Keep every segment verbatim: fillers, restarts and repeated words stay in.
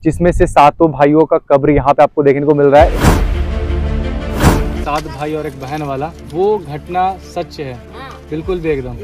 जिसमें से सातों भाइयों का कब्र यहाँ पे आपको देखने को मिल रहा है। सात भाई और एक बहन वाला वो घटना सच है, बिल्कुल भी एकदम।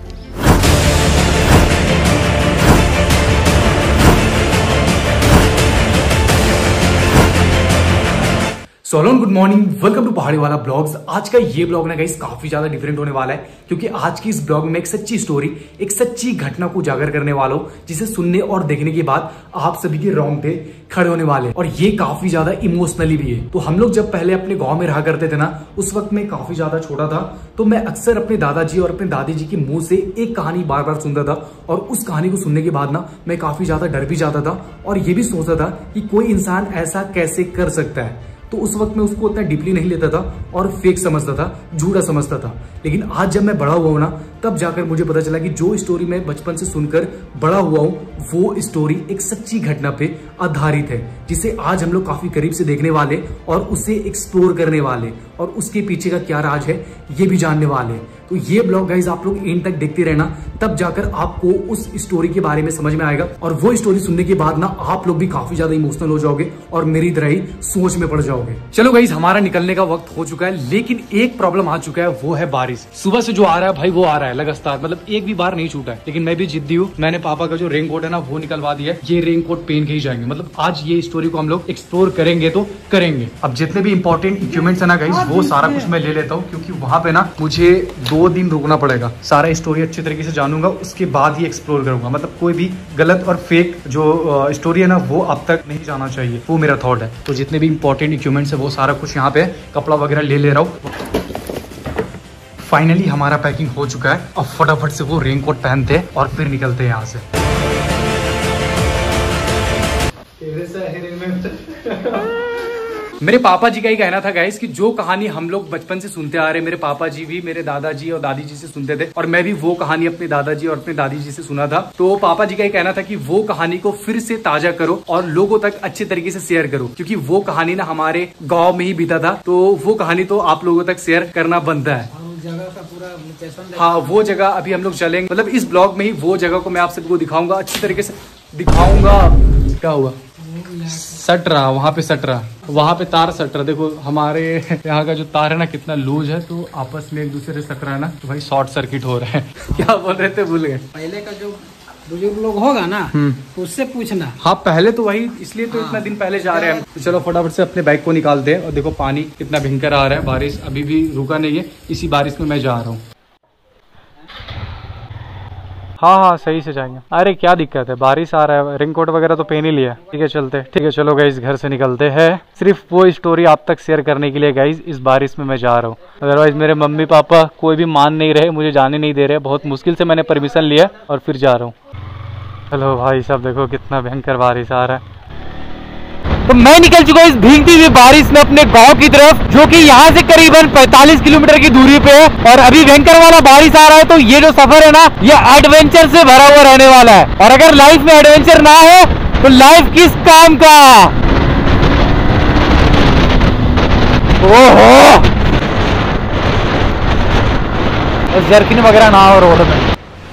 So hello good morning, welcome to Pahadi Wala blogs. आज का ये ब्लॉग ना गाइस काफी ज्यादा डिफरेंट होने वाला है, क्योंकि आज की इस ब्लॉग में एक सच्ची स्टोरी, एक सच्ची घटना को उजागर करने वाला हूं, जिसे सुनने और देखने के बाद आप सभी के रोंगटे खड़े होने वाले हैं। और ये काफी ज्यादा इमोशनली भी है। तो हम लोग जब पहले अपने गाँव में रहा करते थे ना, उस वक्त मैं काफी ज्यादा छोटा था, तो मैं अक्सर अपने दादाजी और अपने दादी जी के मुंह से एक कहानी बार बार सुनता था। और उस कहानी को सुनने के बाद ना मैं काफी ज्यादा डर भी जाता था और ये भी सोचता था कि कोई इंसान ऐसा कैसे कर सकता है। तो उस वक्त मैं उसको उतना डीपली नहीं लेता था और फेक समझता था, झूठा समझता था। लेकिन आज जब मैं बड़ा हुआ हूं ना, तब जाकर मुझे पता चला कि जो स्टोरी मैं बचपन से सुनकर बड़ा हुआ हूं, वो स्टोरी एक सच्ची घटना पे आधारित है, जिसे आज हम लोग काफी करीब से देखने वाले और उसे एक्सप्लोर करने वाले और उसके पीछे का क्या राज है ये भी जानने वाले। तो ये ब्लॉग गाइज आप लोग एंड तक देखते रहना, तब जाकर आपको उस स्टोरी के बारे में समझ में आएगा। और वो स्टोरी सुनने के बाद ना आप लोग भी काफी ज्यादा इमोशनल हो जाओगे और मेरी तरह ही सोच में पड़ जाओगे। चलो गाइज, हमारा निकलने का वक्त हो चुका है, लेकिन एक प्रॉब्लम आ चुका है, वो है बारिश। सुबह से जो आ रहा है भाई वो आ रहा है लगातार, मतलब एक भी बार नहीं छूटा है। लेकिन मैं भी जिद्दी हूँ, मैंने पापा का जो रेन कोट है ना वो निकलवा दिया है। ये रेन कोट पहन के ही जाएंगे, मतलब आज ये स्टोरी को हम लोग एक्सप्लोर करेंगे तो करेंगे। अब जितने भी इंपॉर्टेंट इक्विपमेंट्स है ना गाइज, वो सारा कुछ मैं ले लेता हूँ, क्योंकि वहां पे ना मुझे दो दिन रुकना पड़ेगा। सारा स्टोरी अच्छी तरीके से जानूंगा, उसके बाद ही एक्सप्लोर करूंगा। मतलब कोई भी गलत और फेक जो स्टोरी है ना वो अब तक नहीं जाना चाहिए, वो मेरा थॉट है। तो जितने भी इंपॉर्टेंट इक्विपमेंट्स है वो सारा कुछ यहाँ पे, कपड़ा वगैरह ले ले रहा हूँ। फाइनली हमारा पैकिंग हो चुका है। अब फटाफट से वो रेनकोट पहनते हैं और फिर निकलते हैं यहाँ से। मेरे पापा जी का ही कहना था गाइस कि जो कहानी हम लोग बचपन से सुनते आ रहे, मेरे पापा जी भी मेरे दादाजी और दादी जी से सुनते थे, और मैं भी वो कहानी अपने दादाजी और अपने दादी जी से सुना था। तो पापा जी का ही कहना था कि वो कहानी को फिर से ताजा करो और लोगों तक अच्छे तरीके से शेयर करो, क्योंकि वो कहानी ना हमारे गाँव में ही बीता था। तो वो कहानी तो आप लोगों तक शेयर करना बनता है। जगह का पूरा लोकेशन, हाँ वो जगह अभी हम लोग चलेंगे, मतलब इस ब्लॉग में ही वो जगह को मैं आप सबको दिखाऊंगा, अच्छी तरीके से दिखाऊंगा। क्या हुआ? सट रहा, वहाँ पे सट रहा, वहाँ पे तार सट रहा। देखो हमारे यहाँ का जो तार है ना कितना लूज है, तो आपस में एक दूसरे से सट रहा है ना, तो भाई शॉर्ट सर्किट हो रहा है। क्या बोल रहे थे, भूल गए। पहले का जो बुजुर्ग लोग होगा ना उससे पूछना। हाँ पहले तो वही, इसलिए तो हाँ। इतना दिन पहले जा रहे हैं। तो चलो फटाफट से अपने बाइक को निकालते हैं। और देखो पानी कितना भयंकर आ रहा है, बारिश अभी भी रुका नहीं है, इसी बारिश में मैं जा रहा हूँ। हाँ हाँ सही से जाएंगे। अरे क्या दिक्कत है, बारिश आ रहा है, रेनकोट वगैरह तो पहन ही लिया। ठीक है चलते, ठीक है चलो गाइज घर से निकलते हैं। सिर्फ वो स्टोरी आप तक शेयर करने के लिए गाइज इस बारिश में मैं जा रहा हूँ। अदरवाइज मेरे मम्मी पापा कोई भी मान नहीं रहे, मुझे जाने नहीं दे रहे। बहुत मुश्किल से मैंने परमिशन लिया और फिर जा रहा हूँ। हेलो भाई साहब, देखो कितना भयंकर बारिश आ रहा है। तो मैं निकल चुका हूँ इस भीगती हुई बारिश में अपने गांव की तरफ, जो कि यहाँ से करीबन पैंतालीस किलोमीटर की दूरी पे है। और अभी भयंकर वाला बारिश आ रहा है, तो ये जो सफर है ना ये एडवेंचर से भरा हुआ रहने वाला है। और अगर लाइफ में एडवेंचर ना हो तो लाइफ किस काम का। ओहो, जर्किन वगैरह ना हो रोड में।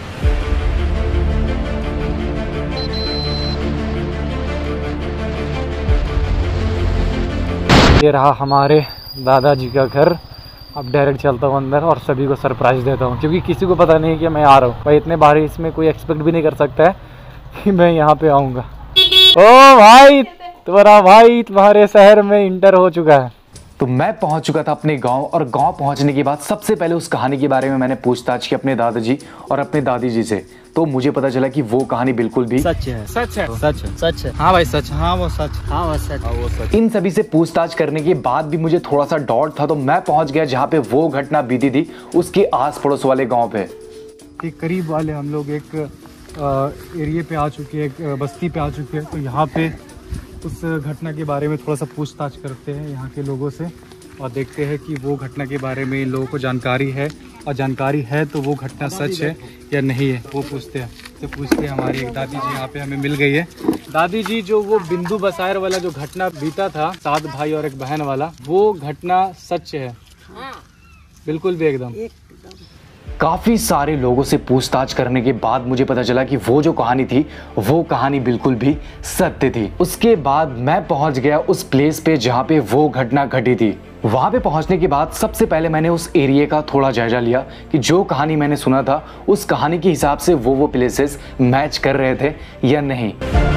ये रहा हमारे दादाजी का घर। अब डायरेक्ट चलता हूँ अंदर और सभी को सरप्राइज देता हूँ, क्योंकि किसी को पता नहीं कि मैं आ रहा हूँ। भाई इतने बारिश में कोई एक्सपेक्ट भी नहीं कर सकता है कि मैं यहाँ पे आऊँगा। ओ भाई, तुम्हारा भाई तुम्हारे शहर में इंटर हो चुका है। तो मैं पहुंच चुका था अपने गांव, और गांव पहुंचने के बाद सबसे पहले उस कहानी के बारे में मैंने पूछताछ की अपने दादाजी और अपने दादी जी से। तो मुझे पता चला कि वो कहानी बिल्कुल भी सच है। सच है, सच है, सच है। हाँ भाई सच, हाँ वो सच, हाँ वो सच, हाँ वो सच। इन सभी से पूछताछ करने के बाद भी मुझे थोड़ा सा डाउट था, तो मैं पहुंच गया जहाँ पे वो घटना बीती थी, उसके आस पड़ोस वाले गाँव पे। एक करीब वाले हम लोग एक एरिया पे आ चुके हैं, एक बस्ती पे आ चुके हैं। तो यहाँ पे उस घटना के बारे में थोड़ा सा पूछताछ करते हैं यहाँ के लोगों से, और देखते हैं कि वो घटना के बारे में इन लोगों को जानकारी है, और जानकारी है तो वो घटना सच है या नहीं है, वो पूछते हैं। तो पूछते हैं, हमारी एक दादी जी यहाँ पे हमें मिल गई है। दादी जी, जो वो बिंदु बसायर वाला जो घटना बीता था, सात भाई और एक बहन वाला, वो घटना सच है? बिल्कुल भी एकदम। काफ़ी सारे लोगों से पूछताछ करने के बाद मुझे पता चला कि वो जो कहानी थी वो कहानी बिल्कुल भी सत्य थी। उसके बाद मैं पहुंच गया उस प्लेस पे जहां पे वो घटना घटी थी। वहां पे पहुंचने के बाद सबसे पहले मैंने उस एरिया का थोड़ा जायजा लिया कि जो कहानी मैंने सुना था उस कहानी के हिसाब से वो वो प्लेसेस मैच कर रहे थे या नहीं।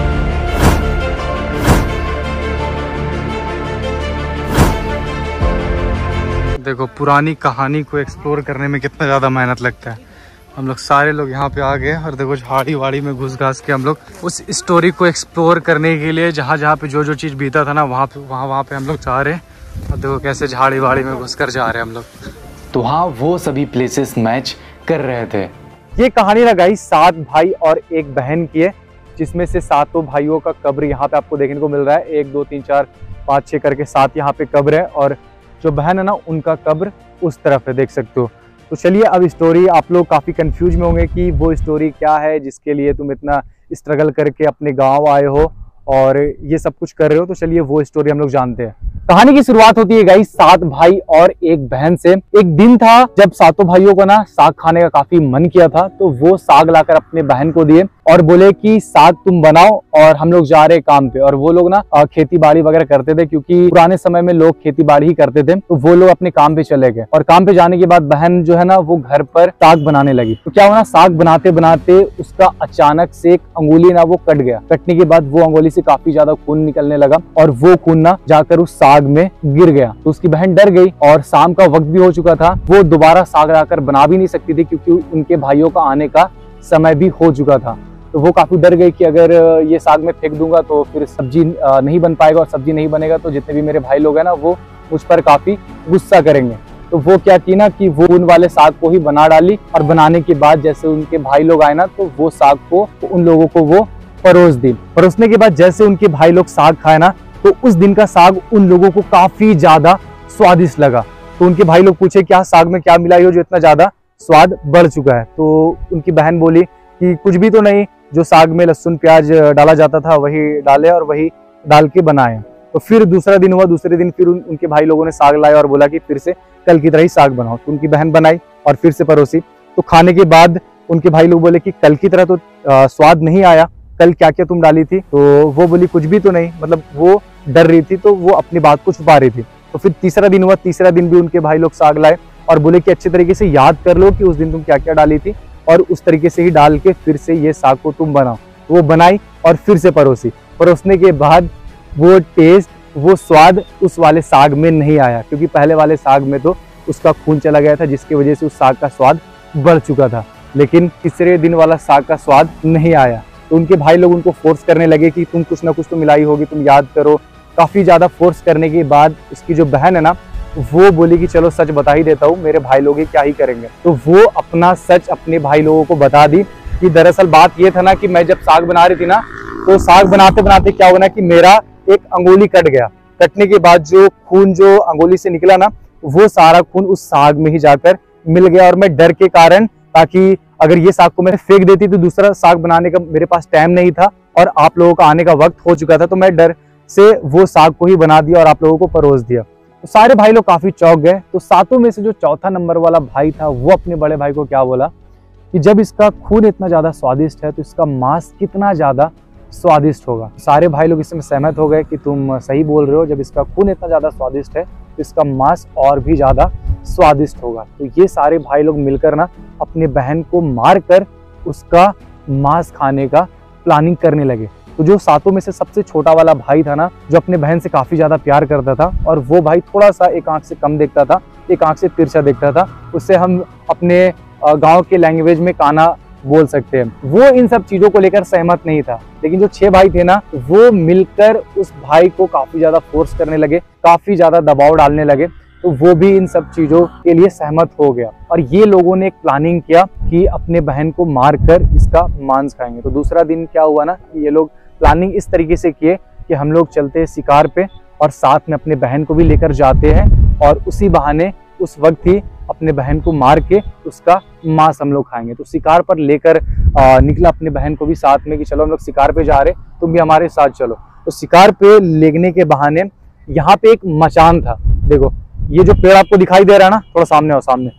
देखो पुरानी कहानी को एक्सप्लोर करने में कितना ज़्यादा मेहनत लगता है। हम लोग सारे लोग यहाँ पे आ गए और देखो झाड़ी वाड़ी में घुस घास के हम लोग उस स्टोरी को एक्सप्लोर करने के लिए जहाँ जहाँ पे जो जो चीज़ बीता था ना वहाँ पे वहाँ वहाँ पे हम लोग जा रहे हैं। और देखो कैसे झाड़ी वाड़ी में घुस कर जा रहे हैं हम लोग। तो हाँ, वो सभी प्लेसेस मैच कर रहे थे। ये कहानी ना गाइस सात भाई और एक बहन की है, जिसमें से सातों भाइयों का कब्र यहाँ पे आपको देखने को मिल रहा है। एक दो तीन चार पाँच छः करके सात यहाँ पे कब्र है और जो बहन है ना उनका कब्र उस तरफ है, देख सकते हो। तो चलिए अब स्टोरी, आप लोग काफ़ी कंफ्यूज में होंगे कि वो स्टोरी क्या है जिसके लिए तुम इतना स्ट्रगल करके अपने गांव आए हो और ये सब कुछ कर रहे हो। तो चलिए वो स्टोरी हम लोग जानते हैं। कहानी की शुरुआत होती है गाइस सात भाई और एक बहन से। एक दिन था जब सातों भाइयों को ना साग खाने का काफी मन किया था, तो वो साग लाकर अपने बहन को दिए और बोले कि साग तुम बनाओ और हम लोग जा रहे काम पे। और वो लोग ना खेती बाड़ी वगैरह करते थे, क्योंकि पुराने समय में लोग खेती बाड़ी ही करते थे। तो वो लोग अपने काम पे चले गए और काम पे जाने के बाद बहन जो है ना वो घर पर साग बनाने लगी। तो क्या हुआ ना, साग बनाते बनाते उसका अचानक से एक अंगुली ना वो कट गया। कटने के बाद वो अंगुली से काफी ज्यादा खून निकलने लगा और वो खून ना जाकर उस साग में गिर गया। तो उसकी बहन डर गई और शाम का वक्त भी हो चुका था। वो दोबारा साग लाकर बना भी नहीं सकती थी, क्योंकि उनके भाइयों का आने का समय भी हो चुका था। तो वो काफी डर गई कि अगर ये साग में फेंक दूंगा तो फिर सब्जी नहीं बन पाएगा और सब्जी नहीं बनेगा तो जितने भी मेरे भाई लोग हैं ना वो मुझ पर काफी गुस्सा करेंगे। तो वो क्या की ना कि वो उन वाले साग को ही बना डाली और बनाने के बाद जैसे उनके भाई लोग आए ना तो वो साग को तो उन लोगों को वो परोस दी। परोसने के बाद जैसे उनके भाई लोग साग खाए ना तो उस दिन का साग उन लोगों को काफी ज्यादा स्वादिष्ट लगा। तो उनके भाई लोग पूछे क्या साग में क्या मिलाई हो जो इतना ज्यादा स्वाद बढ़ चुका है। तो उनकी बहन बोली कि कुछ भी तो नहीं, जो साग में लहसुन प्याज डाला जाता था वही डाले और वही डाल के बनाए। तो फिर दूसरा दिन हुआ, दूसरे दिन फिर उन, उनके भाई लोगों ने साग लाया और बोला कि फिर से कल की तरह ही साग बनाओ। तो उनकी बहन बनाई और फिर से परोसी। तो खाने के बाद उनके भाई लोग बोले कि कल की तरह तो आ, स्वाद नहीं आया, कल क्या क्या तुम डाली थी। तो वो बोली कुछ भी तो नहीं, मतलब वो डर रही थी, तो वो अपनी बात को छुपा रही थी। तो फिर तीसरा दिन हुआ, तीसरा दिन भी उनके भाई लोग साग लाए और बोले कि अच्छे तरीके से याद कर लो कि उस दिन तुम क्या क्या डाली थी और उस तरीके से ही डाल के फिर से ये साग को तुम बनाओ। वो बनाई और फिर से परोसी। परोसने के बाद वो टेस्ट, वो स्वाद उस वाले साग में नहीं आया, क्योंकि पहले वाले साग में तो उसका खून चला गया था, जिसकी वजह से उस साग का स्वाद बढ़ चुका था। लेकिन तीसरे दिन वाला साग का स्वाद नहीं आया। तो उनके भाई लोग उनको फोर्स करने लगे कि तुम कुछ ना कुछ तो मिलाई होगी, तुम याद करो। काफी ज्यादा फोर्स करने के बाद उसकी जो बहन है ना वो बोली कि चलो सच बता ही देता हूँ, मेरे भाई लोग ही क्या ही करेंगे। तो वो अपना सच अपने भाई लोगों को बता दी कि दरअसल बात ये था ना कि मैं जब साग बना रही थी ना तो साग बनाते बनाते क्या हुआ ना कि मेरा एक अंगुली कट गया। कटने के बाद जो खून जो अंगुली से निकला ना वो सारा खून उस साग में ही जाकर मिल गया। और मैं डर के कारण, ताकि अगर ये साग को मैं फेंक देती तो दूसरा साग बनाने का मेरे पास टाइम नहीं था और आप लोगों का आने का वक्त हो चुका था, तो मैं डर से वो साग को ही बना दिया और आप लोगों को परोस दिया। तो सारे भाई लोग काफी चौंक गए। तो सातों में से जो चौथा नंबर वाला भाई था वो अपने बड़े भाई को क्या बोला कि जब इसका खून इतना ज्यादा स्वादिष्ट है तो इसका मांस कितना ज्यादा स्वादिष्ट होगा। सारे भाई लोग इसमें सहमत हो गए कि तुम सही बोल रहे हो, जब इसका खून इतना ज्यादा स्वादिष्ट है तो इसका मांस और भी ज्यादा स्वादिष्ट होगा। तो ये सारे भाई लोग मिलकर ना अपने बहन को मार कर उसका मांस खाने का प्लानिंग करने लगे। तो जो सातों में से सबसे छोटा वाला भाई था ना, जो अपने बहन से काफी ज्यादा प्यार करता था और वो भाई थोड़ा सा एक आंख से कम देखता था, एक आंख से तिरछा देखता था, उससे हम अपने गांव के लैंग्वेज में काना बोल सकते हैं, वो इन सब चीजों को लेकर सहमत नहीं था। लेकिन जो छह भाई थे ना वो मिलकर उस भाई को काफी ज्यादा फोर्स करने लगे, काफी ज्यादा दबाव डालने लगे। तो वो भी इन सब चीजों के लिए सहमत हो गया और ये लोगों ने एक प्लानिंग किया कि अपने बहन को मारकर इसका मांस खाएंगे। तो दूसरा दिन क्या हुआ ना, ये लोग प्लानिंग इस तरीके से किए कि हम लोग चलते हैं शिकार पे और साथ में अपने बहन को भी लेकर जाते हैं और उसी बहाने उस वक्त ही अपने बहन को मार के उसका मांस हम लोग खाएंगे। तो शिकार पर लेकर निकला अपने बहन को भी साथ में कि चलो हम लोग शिकार पे जा रहे, तुम भी हमारे साथ चलो। तो शिकार पे लेने के बहाने यहाँ पे एक मचान था। देखो ये जो पेड़ आपको दिखाई दे रहा है ना, थोड़ा सामने आओ, सामने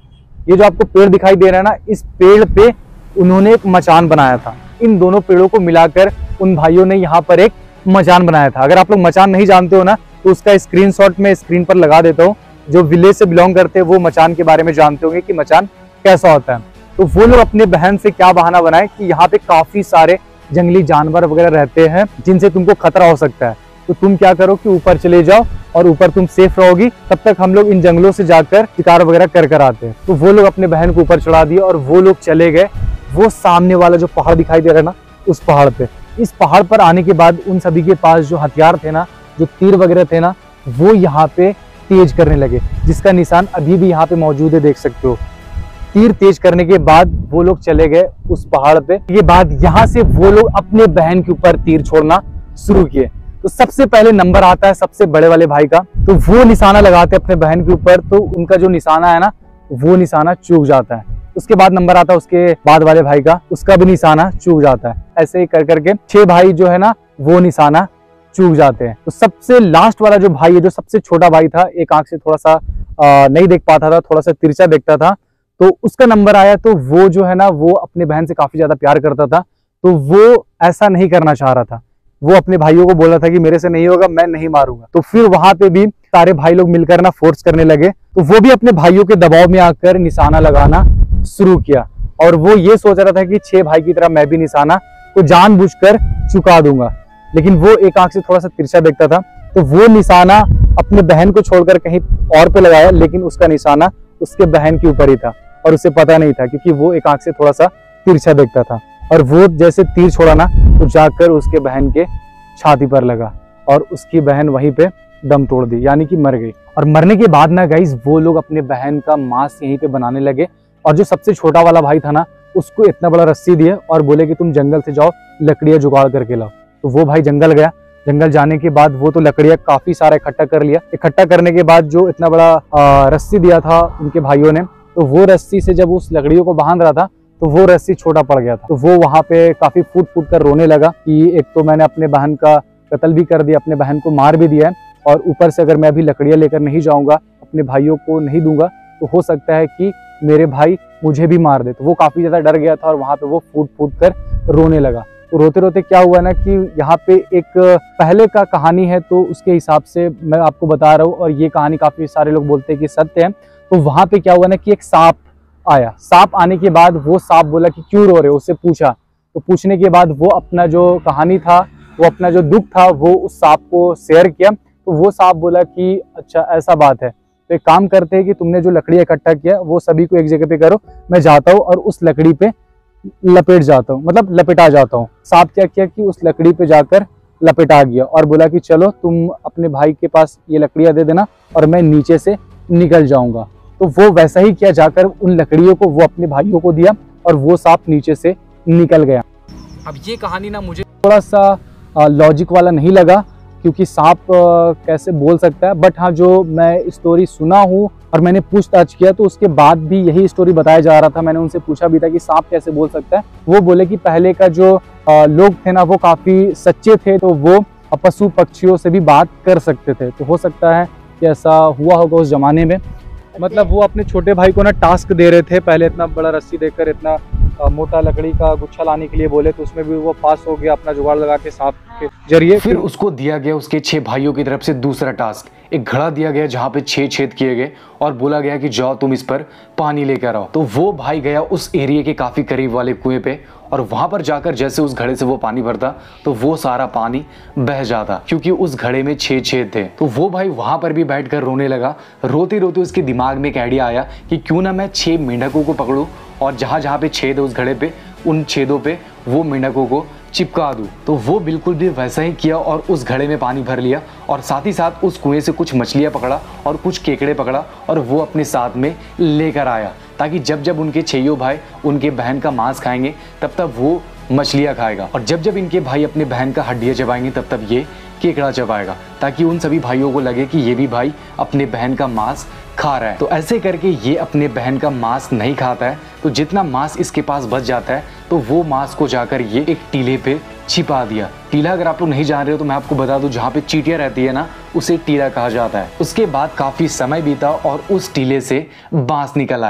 ये जो आपको पेड़ दिखाई दे रहा है ना, इस पेड़ पे उन्होंने एक मचान बनाया था। इन दोनों पेड़ों को मिलाकर उन भाइयों ने यहाँ पर एक मचान बनाया था। अगर आप लोग मचान नहीं जानते हो ना, तो उसका स्क्रीनशॉट मैं स्क्रीन पर लगा देता हूँ। जो विलेज से बिलोंग करते हैं वो मचान के बारे में जानते होंगे कि मचान कैसा होता है। तो वो लोग अपने बहन से क्या बहाना बनाए कि यहाँ पे काफी सारे जंगली जानवर वगैरह रहते हैं जिनसे तुमको खतरा हो सकता है, तो तुम क्या करो कि ऊपर चले जाओ और ऊपर तुम सेफ रहोगी, तब तक हम लोग इन जंगलों से जाकर शिकार वगैरह कर कर आते हैं। तो वो लोग अपने बहन को ऊपर चढ़ा दिए और वो लोग चले गए वो सामने वाला जो पहाड़ दिखाई दे रहा है ना, उस पहाड़ पे। इस पहाड़ पर आने के बाद उन सभी के पास जो हथियार थे ना, जो तीर वगैरह थे ना, वो यहाँ पे तेज करने लगे, जिसका निशान अभी भी यहाँ पे मौजूद है, देख सकते हो। तीर तेज करने के बाद वो लोग चले गए उस पहाड़ पे। ये बाद यहाँ से वो लोग अपने बहन के ऊपर तीर छोड़ना शुरू किए। तो सबसे पहले नंबर आता है सबसे बड़े वाले भाई का, तो वो निशाना लगाते अपने बहन के ऊपर, तो उनका जो निशाना है ना, वो निशाना चूक जाता है। उसके बाद नंबर आता है उसके बाद वाले भाई का, उसका भी निशाना चूक जाता है। ऐसे ही कर करके छह भाई जो है ना, वो निशाना चूक जाते हैं। तो सबसे लास्ट वाला जो भाई है, जो सबसे छोटा भाई था, एक आंख से थोड़ा सा आ, नहीं देख पाता था, थोड़ा सा तिरछा देखता था, तो उसका नंबर आया। तो वो जो है ना, वो अपने बहन से काफी ज्यादा प्यार करता था, तो वो ऐसा नहीं करना चाह रहा था। वो अपने भाइयों को बोल रहा था कि मेरे से नहीं होगा, मैं नहीं मारूंगा। तो फिर वहां पे भी सारे भाई लोग मिलकर ना फोर्स करने लगे, तो वो भी अपने भाइयों के दबाव में आकर निशाना लगाना शुरू किया। और वो ये सोच रहा था कि छह भाई की तरह मैं भी निशाना को जानबूझकर चुका दूंगा, लेकिन वो एक आंख से थोड़ा सा तिरछा देखता था, तो वो निशाना अपने बहन को छोड़कर कहीं और पे लगाया, लेकिन उसका निशाना उसके बहन के ऊपर ही था और उसे पता नहीं था, क्योंकि वो एक आंख से थोड़ा सा तिरछा देखता था। और वो जैसे तीर छोड़ा ना, तो जाकर उसके बहन के छाती पर लगा और उसकी बहन वहीं पे दम तोड़ दी, यानी कि मर गई। और मरने के बाद ना गाइस, वो लोग अपने बहन का मांस यहीं पे बनाने लगे। और जो सबसे छोटा वाला भाई था ना, उसको इतना बड़ा रस्सी दिया और बोले कि तुम जंगल से जाओ, लकड़ियां जुगाड़ करके लाओ। तो वो भाई जंगल गया। जंगल जाने के बाद वो तो लकड़ियां काफी सारा इकट्ठा कर लिया। इकट्ठा करने के बाद जो इतना बड़ा आ, रस्सी दिया था उनके भाइयों ने, तो वो रस्सी से जब उस लकड़ियों को बांध रहा था, तो वो रस्सी छोटा पड़ गया था। तो वो वहां पे काफी फूट फूट कर रोने लगा कि एक तो मैंने अपने बहन का कत्ल भी कर दिया, अपने बहन को मार भी दिया है, और ऊपर से अगर मैं अभी लकड़ियां लेकर नहीं जाऊंगा, अपने भाइयों को नहीं दूंगा, तो हो सकता है कि मेरे भाई मुझे भी मार दे। तो वो काफी ज्यादा डर गया था और वहां पे वो फूट फूट कर रोने लगा। तो रोते रोते क्या हुआ ना कि यहाँ पे एक पहले का कहानी है, तो उसके हिसाब से मैं आपको बता रहा हूँ, और ये कहानी काफी सारे लोग बोलते हैं कि सत्य है। तो वहां पे क्या हुआ ना कि एक सांप आया। सांप आने के बाद वो सांप बोला कि क्यों रो रहे हो, उससे पूछा। तो पूछने के बाद वो अपना जो कहानी था, वो अपना जो दुख था, वो उस सांप को शेयर किया। तो वो सांप बोला कि अच्छा ऐसा बात है, तो एक काम करते हैं कि तुमने जो लकड़ी इकट्ठा किया वो सभी को एक जगह पे करो, मैं जाता हूँ और उस लकड़ी पे लपेट जाता हूँ, मतलब लपेटा जाता हूँ। सांप क्या किया कि उस लकड़ी पे जाकर लपेटा गया और बोला कि चलो तुम अपने भाई के पास ये लकड़ियां दे देना और मैं नीचे से निकल जाऊंगा। तो वो वैसा ही किया, जाकर उन लकड़ियों को वो अपने भाइयों को दिया और वो सांप नीचे से निकल गया। अब ये कहानी ना मुझे थोड़ा सा लॉजिक वाला नहीं लगा, क्योंकि सांप कैसे बोल सकता है, बट हाँ जो मैं स्टोरी सुना हूँ और मैंने पूछताछ किया, तो उसके बाद भी यही स्टोरी बताया जा रहा था। मैंने उनसे पूछा भी था कि सांप कैसे बोल सकता है। वो बोले कि पहले का जो लोग थे ना, वो काफी सच्चे थे, तो वो पशु पक्षियों से भी बात कर सकते थे। तो हो सकता है कि ऐसा हुआ होगा उस जमाने में। मतलब वो अपने छोटे भाई को ना टास्क दे रहे थे, पहले इतना बड़ा रस्सी देकर इतना मोटा लकड़ी का गुच्छा लाने के लिए बोले, तो उसमें भी वो पास हो गया अपना जुगाड़ लगा के सांप के जरिए। फिर उसको दिया गया उसके छह भाइयों की तरफ से दूसरा टास्क, एक घड़ा दिया गया जहाँ पे छह छेद किए गए और बोला गया कि जाओ तुम इस पर पानी लेकर आओ। तो वो भाई गया उस एरिया के काफी करीब वाले कुएं पे, और वहां पर जाकर जैसे उस घड़े से वो पानी भरता, तो वो सारा पानी बह जाता, क्योंकि उस घड़े में छह छेद थे। तो वो भाई वहां पर भी बैठकर रोने लगा। रोते रोते उसके दिमाग में एक आइडिया आया कि क्यों ना मैं छह मेंढकों को पकड़ूं और जहां जहां पे छेद है उस घड़े पे, उन छेदों पे वो मेंढकों को चिपका दूं। तो वो बिल्कुल भी वैसा ही किया और उस घड़े में पानी भर लिया, और साथ ही साथ उस कुएं से कुछ मछलियां पकड़ा और कुछ केकड़े पकड़ा और वो अपने साथ में लेकर आया, ताकि जब जब उनके छेयों भाई उनके बहन का मांस खाएंगे तब तब वो मछलियां खाएगा, और जब जब इनके भाई अपने बहन का हड्डियां चबाएंगे तब तब ये केकड़ा चबाएगा, ताकि उन सभी भाइयों को लगे कि ये भी भाई अपने बहन का मांस खा रहा है। तो ऐसे करके ये अपने बहन का मांस नहीं खाता है, तो जितना मांस इसके पास बच जाता है, तो वो मांस को जाकर ये एक टीले पे छिपा दिया। टीला अगर आप लोग नहीं जान रहे हो तो मैं आपको बता दूं, जहाँ पे चींटियां रहती है ना, उसे टीला कहा जाता है। उसके बाद काफी समय बीता और उस टीले से बांस निकल आए।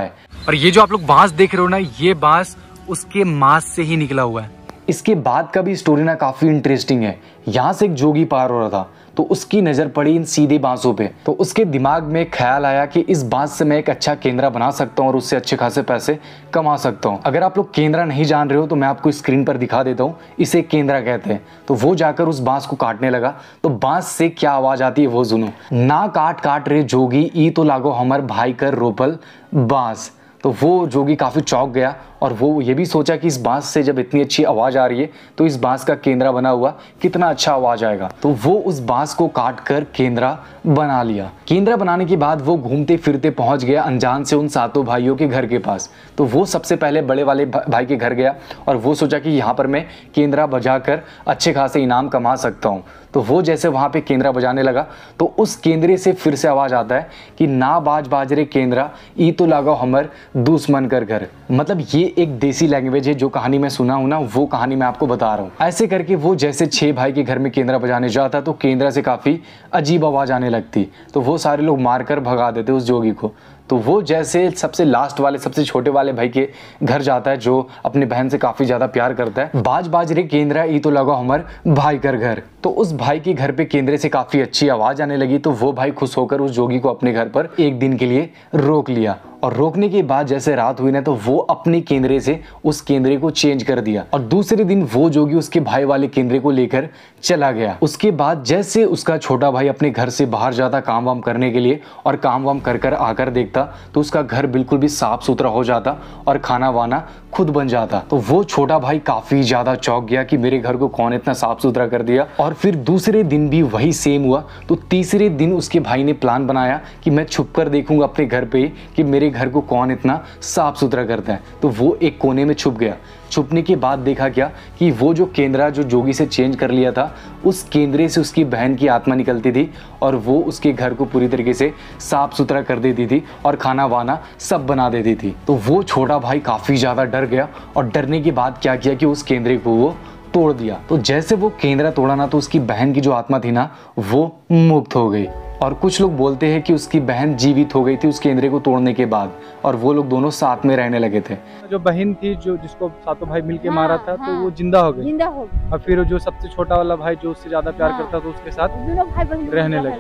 और ये जो आप लोग बांस देख रहे हो ना, ये बांस उसके मांस से ही निकला हुआ है। इसके बाद का भी स्टोरी ना काफी इंटरेस्टिंग है। यहाँ से एक जोगी पार हो रहा था तो उसकी नजर पड़ी इन सीधे बांसों पे, तो उसके दिमाग में ख्याल आया कि इस बांस से मैं एक अच्छा केंद्रा बना सकता हूँ और उससे अच्छे खासे पैसे कमा सकता हूँ। अगर आप लोग केंद्रा नहीं जान रहे हो तो मैं आपको स्क्रीन पर दिखा देता हूँ, इसे केंद्रा कहते हैं। तो वो जाकर उस बांस को काटने लगा, तो बांस से क्या आवाज आती है वो सुनो। ना काट काट रे जोगी, ई तो लागो हमर भाई कर रोपल बांस। तो वो जोगी काफ़ी चौंक गया और वो ये भी सोचा कि इस बांस से जब इतनी अच्छी आवाज़ आ रही है तो इस बांस का केंद्रा बना हुआ कितना अच्छा आवाज़ आएगा। तो वो उस बांस को काट कर केंद्रा बना लिया। केंद्रा बनाने के बाद वो घूमते फिरते पहुंच गया अनजान से उन सातों भाइयों के घर के पास। तो वो सबसे पहले बड़े वाले भाई के घर गया और वो सोचा कि यहाँ पर मैं केंद्रा बजा कर अच्छे खासे इनाम कमा सकता हूँ। तो वो जैसे वहाँ पे केंद्रा बजाने लगा तो उस केंद्रे से फिर से आवाज़ आता है कि ना बाज बाजरे केंद्रा, ई तो लागो हमर दुश्मन कर घर। मतलब ये एक देसी लैंग्वेज है, जो कहानी मैं सुना हूं ना वो कहानी मैं आपको बता रहा हूँ। ऐसे करके वो जैसे छह भाई के घर में केंद्रा बजाने जाता तो केंद्रा से काफ़ी अजीब आवाज़ आने लगती, तो वो सारे लोग मारकर भगा देते उस जोगी को। तो वो जैसे सबसे लास्ट वाले सबसे छोटे वाले भाई के घर जाता है जो अपनी बहन से काफ़ी ज़्यादा प्यार करता है। बाज बाज रे केंद्रा, ई तो लगा हमर भाई कर घर। तो उस भाई के घर पे केंद्रे से काफ़ी अच्छी आवाज़ आने लगी, तो वो भाई खुश होकर उस जोगी को अपने घर पर एक दिन के लिए रोक लिया। और रोकने के बाद जैसे रात हुई ना तो वो अपने केंद्रे से उस केंद्रे को चेंज कर दिया और दूसरे दिन वो जोगी उसके भाई वाले केंद्रे को लेकर चला गया। उसके बाद जैसे उसका छोटा भाई अपने घर से बाहर जाता काम वाम करने के लिए और काम वाम कर कर आकर देखता तो उसका घर बिल्कुल भी साफ सुथरा हो जाता और खाना वाना खुद बन जाता। तो वो छोटा भाई काफी ज्यादा चौंक गया कि मेरे घर को कौन इतना साफ सुथरा कर दिया। और फिर दूसरे दिन भी वही सेम हुआ। तो तीसरे दिन उसके भाई ने प्लान बनाया कि मैं छुप कर देखूंगा अपने घर पे कि मेरे घर को कौन इतना साफ सुथरा करता है। तो वो एक कोने में छुप गया। छुपने के बाद देखा क्या कि वो जो केंद्रा जो जोगी से चेंज कर लिया था उस केंद्रे से उसकी बहन की आत्मा निकलती थी और वो उसके घर को पूरी तरीके से साफ सुथरा कर देती थी और खाना वाना सब बना देती थी। तो वो छोटा भाई काफ़ी ज़्यादा डर गया और डरने के बाद क्या किया कि उस केंद्रे को वो तोड़ दिया। तो जैसे वो केंद्रा तोड़ा ना तो उसकी बहन की जो आत्मा थी ना वो मुक्त हो गई। और कुछ लोग बोलते हैं कि उसकी बहन जीवित हो गई थी उस केंद्रे को तोड़ने के बाद और वो लोग दोनों साथ में रहने लगे थे। जो बहन थी जो जिसको सातों भाई मिलके हाँ, मारा था हाँ, तो वो जिंदा हो गई जिंदा हो गई। और फिर जो सबसे छोटा वाला भाई जो उससे ज्यादा प्यार हाँ, करता था उसके साथ दोनों भाई बहन रहने लगे।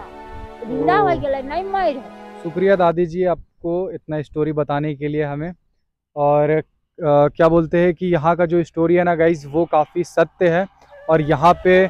जिंदा हो गए, नहीं मर। शुक्रिया दादी जी आपको इतना स्टोरी बताने के लिए हमें। और आ, क्या बोलते हैं कि यहाँ का जो स्टोरी है ना गाइज वो काफ़ी सत्य है और यहाँ पे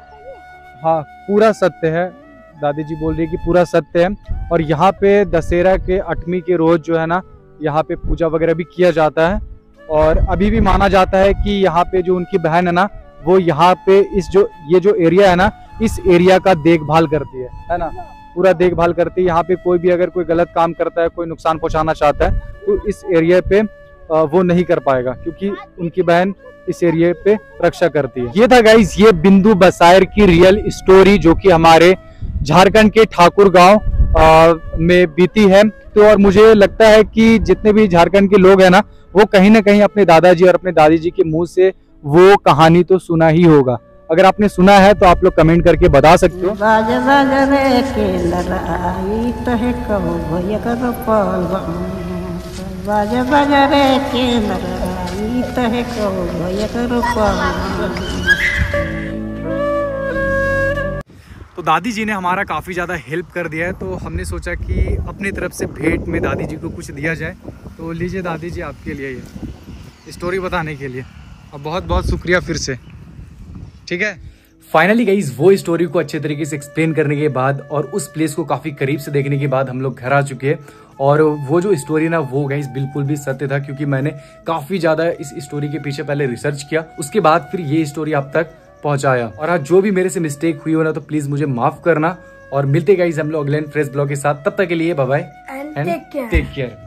हाँ पूरा सत्य है। दादी जी बोल रही है कि पूरा सत्य है और यहाँ पे दशहरा के अठमी के रोज जो है ना यहाँ पे पूजा वगैरह भी किया जाता है। और अभी भी माना जाता है कि यहाँ पे जो उनकी बहन है ना वो यहाँ पे इस जो ये जो एरिया है ना इस एरिया का देखभाल करती है है ना, पूरा देखभाल करती है। यहाँ पे कोई भी अगर कोई गलत काम करता है, कोई नुकसान पहुँचाना चाहता है तो इस एरिया पे वो नहीं कर पाएगा क्योंकि उनकी बहन इस एरिया पे रक्षा करती है। ये था गाइज ये बिंदु बसायर की रियल स्टोरी जो कि हमारे झारखंड के ठाकुर गांव में बीती है। तो और मुझे लगता है कि जितने भी झारखंड के लोग हैं ना वो कहीं ना कहीं अपने दादाजी और अपने दादी जी के मुंह से वो कहानी तो सुना ही होगा। अगर आपने सुना है तो आप लोग कमेंट करके बता सकते हो। बाज बाज रे के लड़ाई तहे कहो भैया करो पाल बाज बाज रे के लड़ाई तहे कहो भैया करो पाल। तो दादी जी ने हमारा काफ़ी ज़्यादा हेल्प कर दिया है तो हमने सोचा कि अपनी तरफ से भेंट में दादी जी को कुछ दिया जाए। तो लीजिए दादी जी आपके लिए ये स्टोरी बताने के लिए और बहुत बहुत शुक्रिया फिर से। ठीक है, फाइनली गाइज वो स्टोरी को अच्छे तरीके से एक्सप्लेन करने के बाद और उस प्लेस को काफी करीब से देखने के बाद हम लोग घर आ चुके हैं। और वो जो स्टोरी ना वो गाइज बिल्कुल भी सत्य था क्योंकि मैंने काफी ज्यादा इस स्टोरी के पीछे पहले रिसर्च किया, उसके बाद फिर ये स्टोरी आप तक पहुंचाया। और आज जो भी मेरे से मिस्टेक हुई हो ना तो प्लीज मुझे माफ करना और मिलते गाइज हम लोग अगले फ्रेश ब्लॉग के साथ। तब तक के लिए bye bye and take care.